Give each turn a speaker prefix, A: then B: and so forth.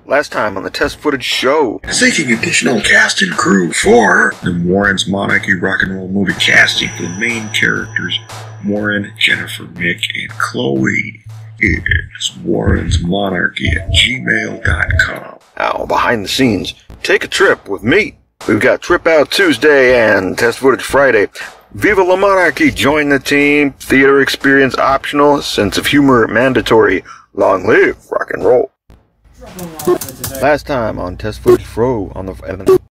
A: Last time on the Test Footage Show.
B: Seeking additional cast and crew for the Warren's Monarchy rock and roll movie casting for the main characters, Warren, Jennifer, Mick, and Chloe. It's WarrensMonarchy@gmail.com.
A: Now, behind the scenes, take a trip with me. We've got Trip Out Tuesday and Test Footage Friday. Viva la Monarchy, join the team. Theater experience optional, sense of humor mandatory. Long live rock and roll. Last time on Test Footage Pro on the